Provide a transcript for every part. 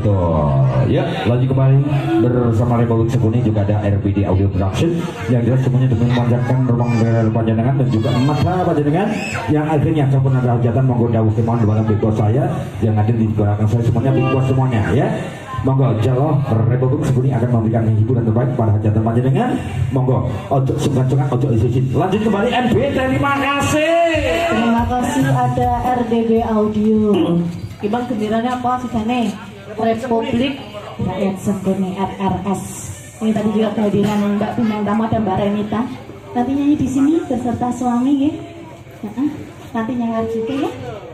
Betul. Ya, lanjut kembali bersama Republik Sekuni, juga ada RPD Audio Production yang jelas semuanya demi memanjatkan ruang rel panjenengan dan juga mata panjenengan yang akhirnya ataupun ada hajatan monggo dawuh kemauan di dalam bego saya yang hadir di belakang saya semuanya bego semuanya ya. Monggo Jalo Republik Sekuni akan memberikan hiburan terbaik pada hajatan panjenengan. Monggo ojo sungkan-sungkan ojo isin. Lanjut kembali MB, terima kasih. Terima kasih ada RDB Audio. Ibang genderanya apa sih nih? Republik Rakyat Sekuni RRS. Ini tadi juga kehadiran Mbak Bintang Tamu dan Mbak Renita. Nanti nyanyi di sini beserta suami ya. Nanti nyawer juga ya.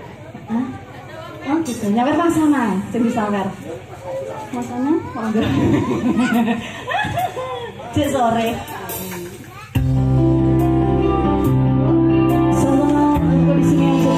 Oh gitu. Nyawer Mas sana, jadi sawer. Mas sana, monggo. Cek sore. Selamat aku di sini aja.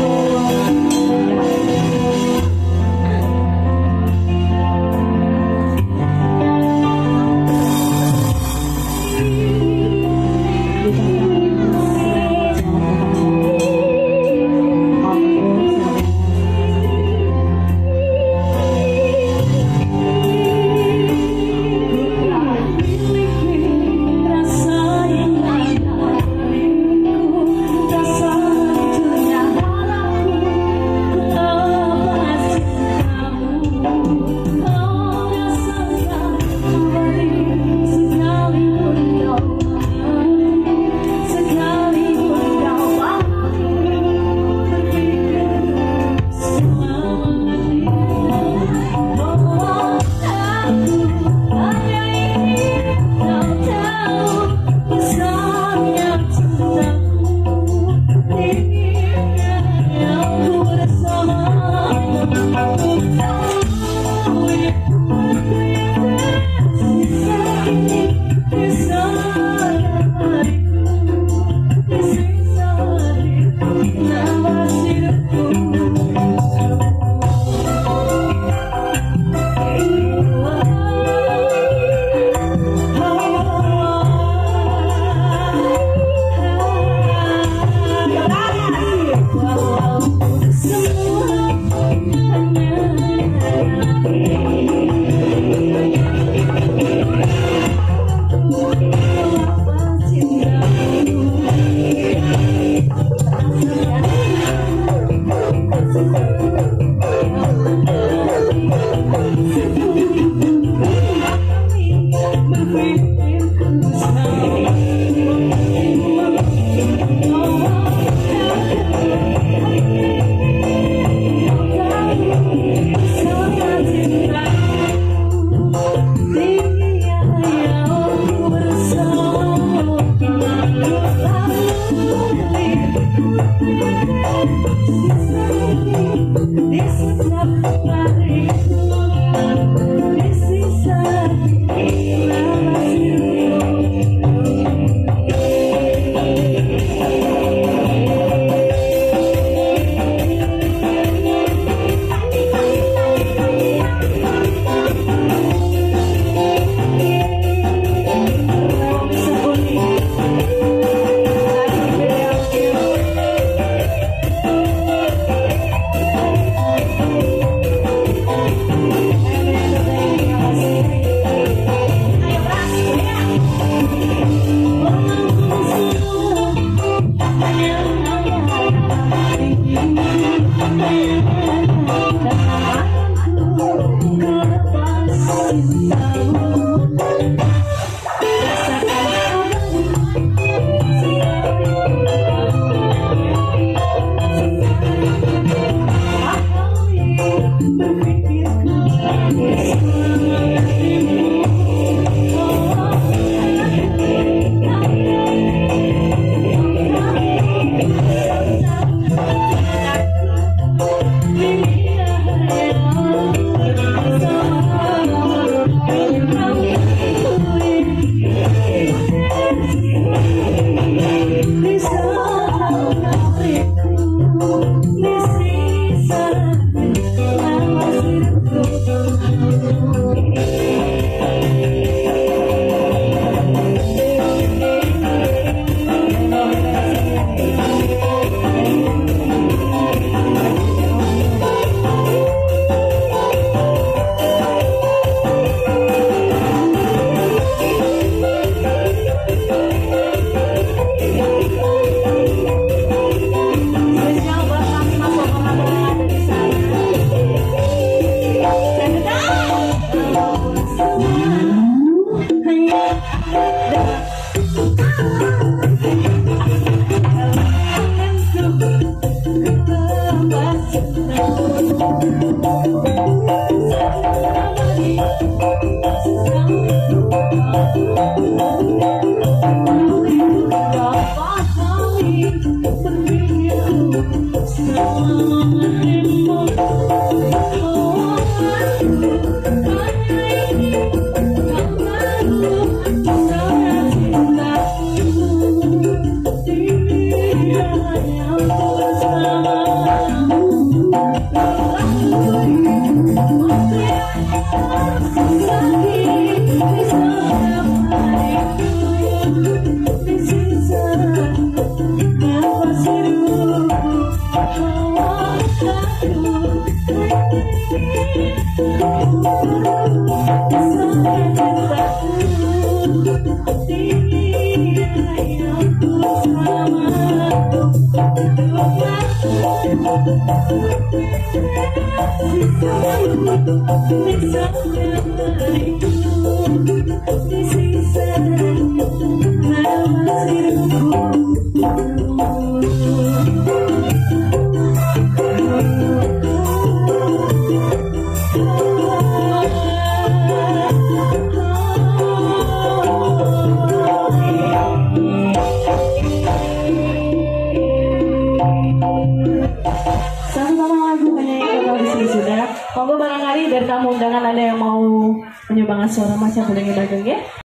Monggo barangkali dari tamu undangan ada yang mau menyumbangkan suara macam boleh ngedagang ya.